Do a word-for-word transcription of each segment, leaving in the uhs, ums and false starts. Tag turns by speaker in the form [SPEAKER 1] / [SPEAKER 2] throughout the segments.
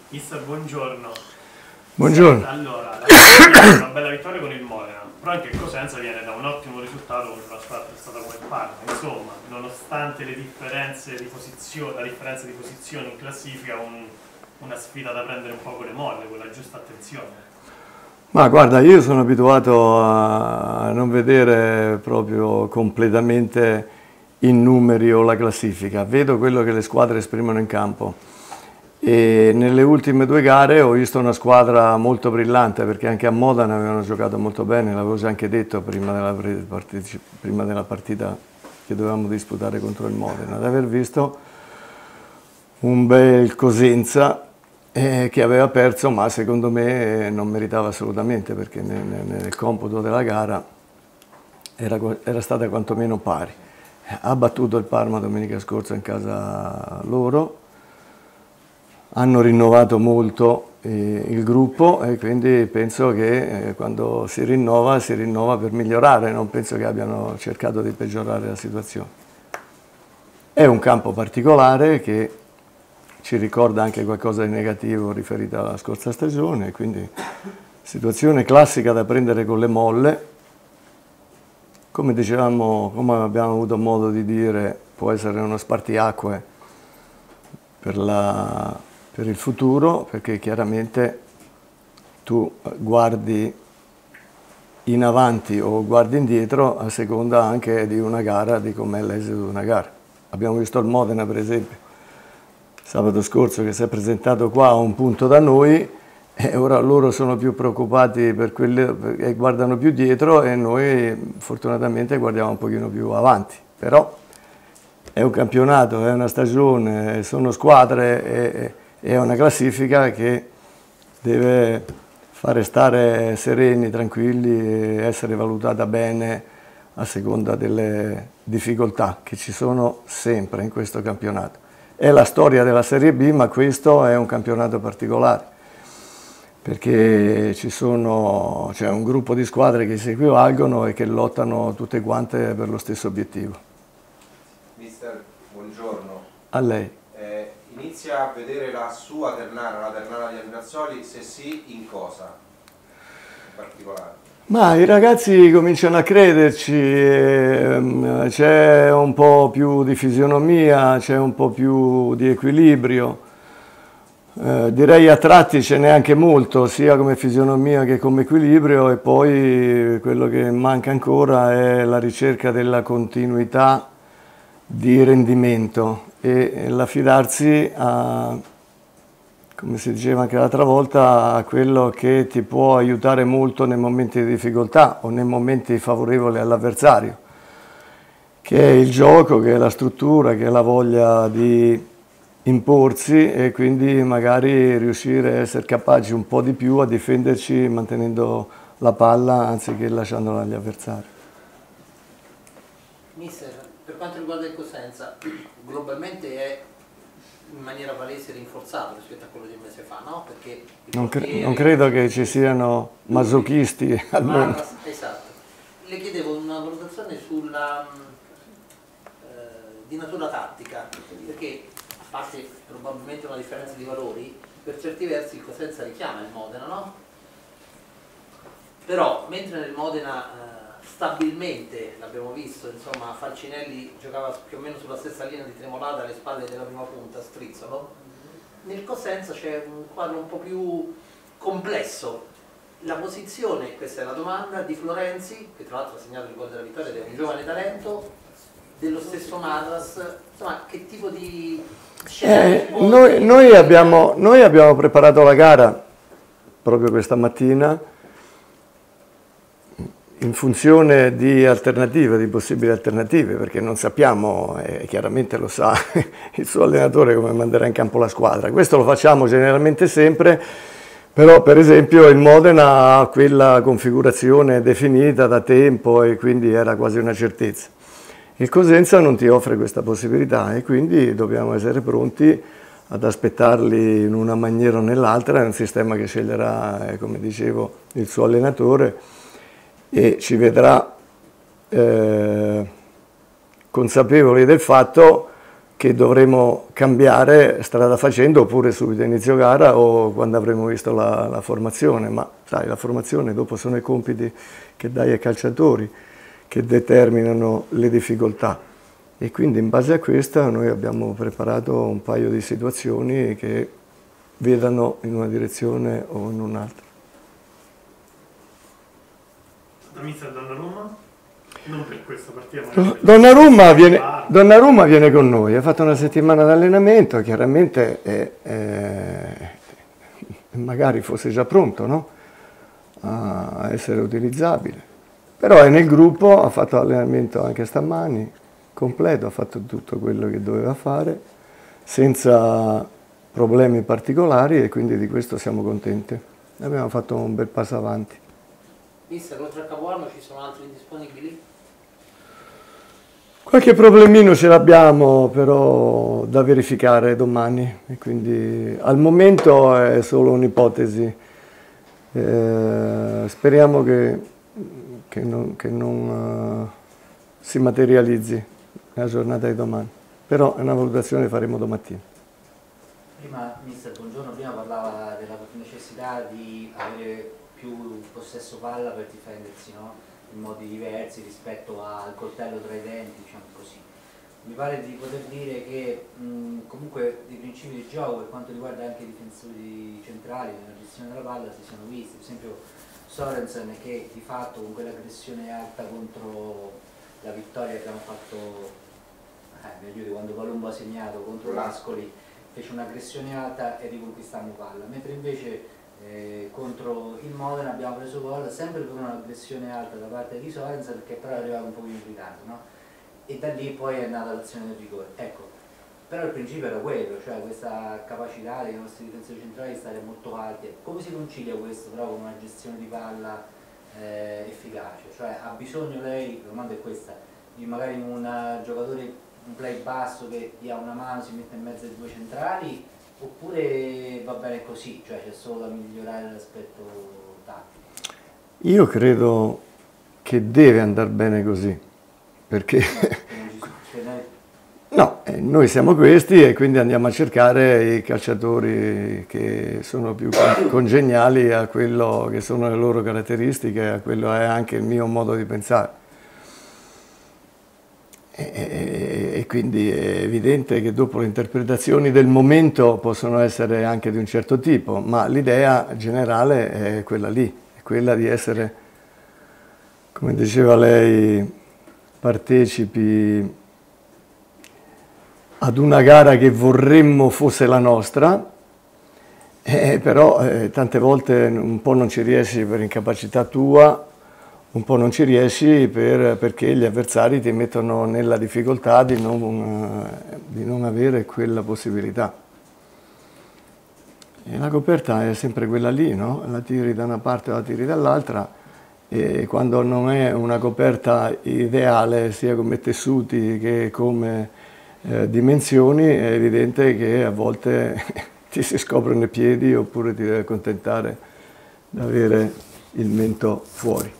[SPEAKER 1] Mister, buongiorno.
[SPEAKER 2] Buongiorno.
[SPEAKER 1] Allora, la Fiorentina è una bella vittoria con il Modena, però anche il Cosenza viene da un ottimo risultato contro una squadra stata come il Parma. Insomma, nonostante le differenze di posizione, la differenza di posizione in classifica, un, una sfida da prendere un po' con le molle, con la giusta attenzione.
[SPEAKER 2] Ma guarda, io sono abituato a non vedere proprio completamente i numeri o la classifica, vedo quello che le squadre esprimono in campo. E nelle ultime due gare ho visto una squadra molto brillante, perché anche a Modena avevano giocato molto bene, l'avevo già anche detto prima della, prima della partita che dovevamo disputare contro il Modena, ad aver visto un bel Cosenza eh, che aveva perso, ma secondo me non meritava assolutamente, perché nel, nel computo della gara era, era stata quantomeno pari. Ha battuto il Parma domenica scorsa in casa loro, hanno rinnovato molto eh, il gruppo e quindi penso che eh, quando si rinnova, si rinnova per migliorare, non penso che abbiano cercato di peggiorare la situazione. È un campo particolare che ci ricorda anche qualcosa di negativo riferito alla scorsa stagione, quindi situazione classica da prendere con le molle. Come dicevamo, come abbiamo avuto modo di dire, può essere uno spartiacque per la... per il futuro, perché chiaramente tu guardi in avanti o guardi indietro a seconda anche di una gara, di com'è l'esito di una gara. Abbiamo visto il Modena, per esempio, sabato scorso, che si è presentato qua a un punto da noi e ora loro sono più preoccupati per quelle e guardano più dietro e noi fortunatamente guardiamo un pochino più avanti. Però è un campionato, è una stagione, sono squadre e è una classifica che deve fare stare sereni, tranquilli e essere valutata bene a seconda delle difficoltà che ci sono sempre in questo campionato. È la storia della Serie B, ma questo è un campionato particolare, perché ci sono, c'è un gruppo di squadre che si equivalgono e che lottano tutte quante per lo stesso obiettivo.
[SPEAKER 3] Mister, buongiorno.
[SPEAKER 2] A lei.
[SPEAKER 3] Eh, inizia a vedere la sua ternara, la ternara di Andreazzoli, se sì, in cosa in particolare?
[SPEAKER 2] Ma i ragazzi cominciano a crederci, ehm, c'è un po' più di fisionomia, c'è un po' più di equilibrio, eh, direi a tratti ce n'è anche molto, sia come fisionomia che come equilibrio, e poi quello che manca ancora è la ricerca della continuità di rendimento e l'affidarsi a, come si diceva anche l'altra volta, a quello che ti può aiutare molto nei momenti di difficoltà o nei momenti favorevoli all'avversario, che è il gioco, che è la struttura, che è la voglia di imporsi e quindi magari riuscire a essere capaci un po' di più a difenderci mantenendo la palla anziché lasciandola agli avversari.
[SPEAKER 4] Mister, per quanto riguarda il Cosenza, globalmente è in maniera palese rinforzato rispetto a quello di un mese fa, no? Perché
[SPEAKER 2] non, cre non credo che ci siano masochisti al mondo.
[SPEAKER 4] Esatto. Le chiedevo una valutazione sulla, eh, di natura tattica, perché a parte probabilmente una differenza di valori, per certi versi il Cosenza richiama il Modena, no? Però mentre nel Modena eh, stabilmente, l'abbiamo visto, insomma, Falcinelli giocava più o meno sulla stessa linea di Tremolada alle spalle della prima punta, Strizzolo. Nel Cosenza c'è un quadro un po' più complesso. La posizione, questa è la domanda, di Florenzi, che tra l'altro ha segnato il gol della vittoria ed è un giovane talento, dello stesso Matras, insomma, che tipo di
[SPEAKER 2] eh, noi, noi, abbiamo, noi abbiamo preparato la gara proprio questa mattina in funzione di alternative, di possibili alternative, perché non sappiamo, e chiaramente lo sa il suo allenatore, come manderà in campo la squadra. Questo lo facciamo generalmente sempre, però per esempio il Modena ha quella configurazione definita da tempo e quindi era quasi una certezza. Il Cosenza non ti offre questa possibilità e quindi dobbiamo essere pronti ad aspettarli in una maniera o nell'altra, è un sistema che sceglierà, come dicevo, il suo allenatore, e ci vedrà eh, consapevoli del fatto che dovremo cambiare strada facendo, oppure subito a inizio gara o quando avremo visto la, la formazione, ma sai, la formazione dopo sono i compiti che dai ai calciatori che determinano le difficoltà, e quindi in base a questa noi abbiamo preparato un paio di situazioni che vedano in una direzione o in un'altra.
[SPEAKER 1] Da mister Donnarumma? Non per questa partita, ma
[SPEAKER 2] Donnarumma viene, Donnarumma viene con noi, ha fatto una settimana di allenamento, chiaramente è, è, magari fosse già pronto, no? A essere utilizzabile, però è nel gruppo, ha fatto allenamento anche stamani, completo, ha fatto tutto quello che doveva fare, senza problemi particolari, e quindi di questo siamo contenti. Abbiamo fatto un bel passo avanti.
[SPEAKER 4] Mister, oltre a Capuano ci sono altri disponibili?
[SPEAKER 2] Qualche problemino ce l'abbiamo, però da verificare domani, e quindi al momento è solo un'ipotesi. Eh, speriamo che, che non, che non uh, si materializzi nella giornata di domani, però è una valutazione che faremo domattina.
[SPEAKER 5] Prima, mister, buongiorno, prima parlava della necessità di avere più possesso palla per difendersi, no? In modi diversi rispetto al coltello tra i denti, diciamo così. Mi pare di poter dire che mh, comunque dei principi di gioco per quanto riguarda anche i difensori centrali nella gestione della palla si sono visti, per esempio Sorensen, che di fatto con quell'aggressione alta contro la vittoria che abbiamo fatto eh, quando Palumbo ha segnato contro l'Ascoli, fece un'aggressione alta e riconquistammo palla, mentre invece Eh, contro il Modena abbiamo preso gol sempre con un'aggressione alta da parte di Sorensen, che però arrivava un pochino in ritardo, no? E da lì poi è nata l'azione del rigore. Ecco, però il principio era quello, cioè questa capacità dei nostri difensori centrali di stare molto alti. Come si concilia questo però con una gestione di palla eh, efficace? Cioè ha bisogno lei, la domanda è questa, di magari un giocatore, un play basso che dia una mano, si mette in mezzo ai due centrali, oppure va bene così, cioè c'è solo da migliorare l'aspetto tattico?
[SPEAKER 2] Io credo che deve andare bene così, perché no, eh, noi siamo questi e quindi andiamo a cercare i calciatori che sono più congeniali a quello che sono le loro caratteristiche, a quello è anche il mio modo di pensare. E, e quindi è evidente che dopo le interpretazioni del momento possono essere anche di un certo tipo, ma l'idea generale è quella lì, è quella di essere, come diceva lei, partecipi ad una gara che vorremmo fosse la nostra, eh, però eh, tante volte un po' non ci riesci per incapacità tua, un po' non ci riesci per, perché gli avversari ti mettono nella difficoltà di non, di non avere quella possibilità. E la coperta è sempre quella lì, no? La tiri da una parte o la tiri dall'altra, e quando non è una coperta ideale, sia come tessuti che come eh, dimensioni, è evidente che a volte ti si scoprono i piedi oppure ti devi accontentare di avere il mento fuori.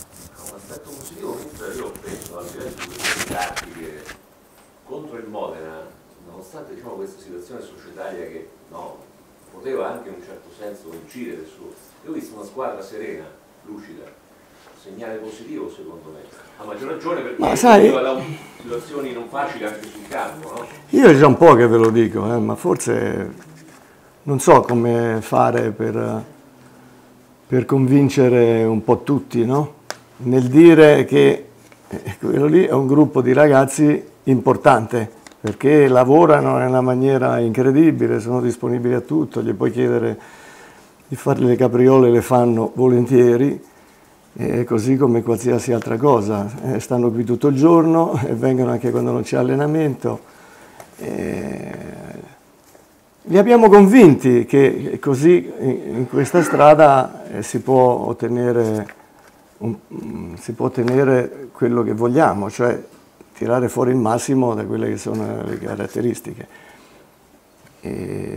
[SPEAKER 6] Contro il Modena, nonostante diciamo, questa situazione societaria che no, poteva anche in un certo senso incidere su, io ho visto una squadra serena, lucida, segnale positivo secondo me, a maggior ragione perché ma sai, da situazioni non facili anche sul campo, no?
[SPEAKER 2] Io è già un po' che ve lo dico, eh, ma forse non so come fare per, per convincere un po' tutti, no? Nel dire che quello lì è un gruppo di ragazzi importante, perché lavorano in una maniera incredibile, sono disponibili a tutto, gli puoi chiedere di fare le capriole, le fanno volentieri, eh, così come qualsiasi altra cosa. Eh, stanno qui tutto il giorno e vengono anche quando non c'è allenamento. Eh, li abbiamo convinti che così in, in questa strada eh, si può ottenere, un, si può ottenere quello che vogliamo, cioè tirare fuori il massimo da quelle che sono le caratteristiche.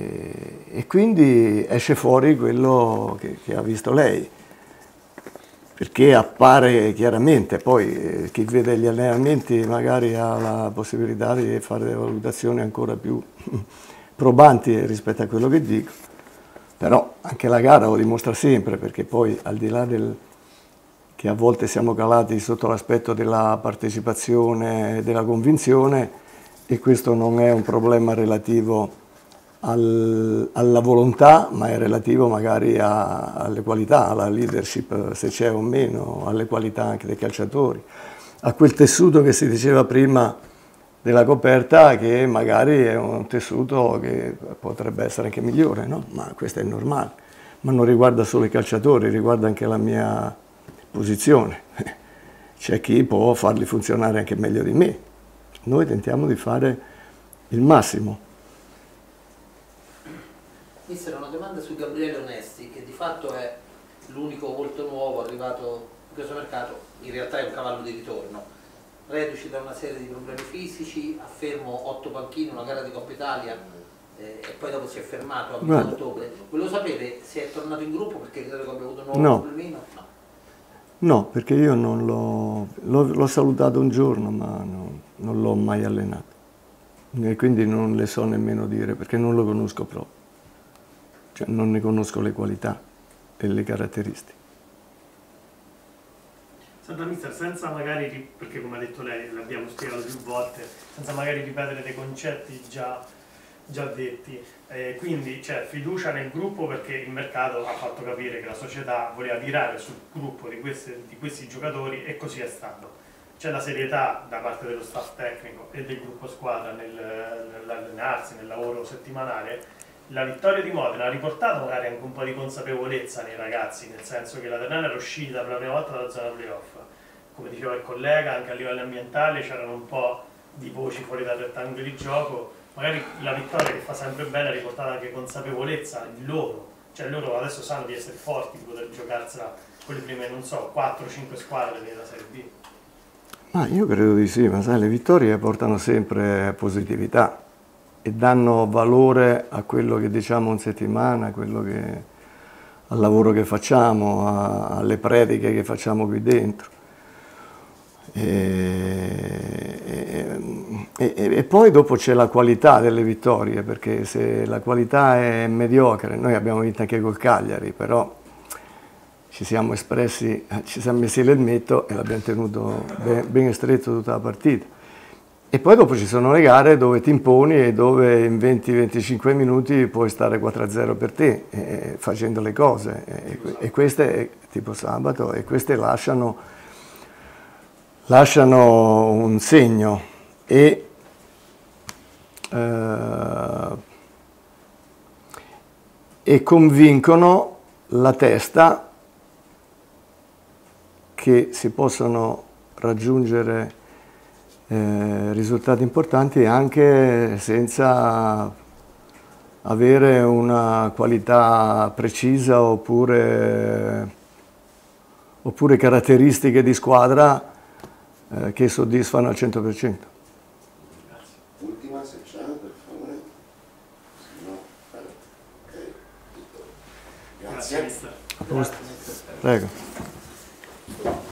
[SPEAKER 2] E, e quindi esce fuori quello che, che ha visto lei. perché appare chiaramente, poi eh, chi vede gli allenamenti magari ha la possibilità di fare delle valutazioni ancora più probanti rispetto a quello che dico, però anche la gara lo dimostra sempre, perché poi al di là del che a volte siamo calati sotto l'aspetto della partecipazione e della convinzione, e questo non è un problema relativo al, alla volontà, ma è relativo magari a, alle qualità, alla leadership, se c'è o meno, alle qualità anche dei calciatori, a quel tessuto che si diceva prima della coperta, che magari è un tessuto che potrebbe essere anche migliore, no? Ma questo è normale, ma non riguarda solo i calciatori, riguarda anche la mia posizione. C'è chi può farli funzionare anche meglio di me. Noi tentiamo di fare il massimo.
[SPEAKER 4] Mister, una domanda su Gabriele Onesti, che di fatto è l'unico volto nuovo arrivato in questo mercato, in realtà è un cavallo di ritorno. Reduci da una serie di problemi fisici, a fermo otto panchine, una gara di Coppa Italia, eh, e poi dopo si è fermato a metà ottobre. Volevo sapere se è tornato in gruppo perché credo che abbia avuto un nuovo
[SPEAKER 2] No.
[SPEAKER 4] problemino. No.
[SPEAKER 2] No, perché io non l'ho, l'ho, l'ho salutato un giorno, ma no, non l'ho mai allenato. E quindi non le so nemmeno dire, perché non lo conosco proprio. Cioè, non ne conosco le qualità e le caratteristiche.
[SPEAKER 1] Senta mister, senza magari, perché come ha detto lei, l'abbiamo spiegato più volte, senza magari ripetere dei concetti già, già detti, eh, quindi c'è fiducia nel gruppo perché il mercato ha fatto capire che la società voleva tirare sul gruppo di, queste, di questi giocatori, e così è stato. C'è la serietà da parte dello staff tecnico e del gruppo squadra nel, nell'allenarsi, nel lavoro settimanale. La vittoria di Modena ha riportato magari anche un po' di consapevolezza nei ragazzi, nel senso che la Ternana era uscita per la prima volta dalla zona playoff. Come diceva il collega, anche a livello ambientale c'erano un po' di voci fuori dal rettangolo di gioco. Magari la vittoria, che fa sempre bene, ha riportato anche consapevolezza in loro. Cioè loro adesso sanno di essere forti, di poter giocarsela con le prime, non so, quattro cinque squadre della Serie B.
[SPEAKER 2] Ma io credo di sì, ma sai, le vittorie portano sempre positività e danno valore a quello che diciamo in settimana, a quello che, al lavoro che facciamo, a, alle prediche che facciamo qui dentro. E, e, e, e poi dopo c'è la qualità delle vittorie, perché se la qualità è mediocre, noi abbiamo vinto anche col Cagliari, però ci siamo espressi, ci siamo messi l'elmetto e l'abbiamo tenuto ben, ben stretto tutta la partita. E poi dopo ci sono le gare dove ti imponi e dove in venti venticinque minuti puoi stare quattro a zero per te, eh, facendo le cose. E, e queste, tipo sabato, e queste lasciano, lasciano un segno e, eh, e convincono la testa che si possono raggiungere Eh, risultati importanti anche senza avere una qualità precisa oppure, oppure caratteristiche di squadra eh, che soddisfano al cento per cento.
[SPEAKER 7] Ultima se c'è, per favore. Se no, ok. Grazie.
[SPEAKER 1] Grazie mister.
[SPEAKER 2] A posto. Prego.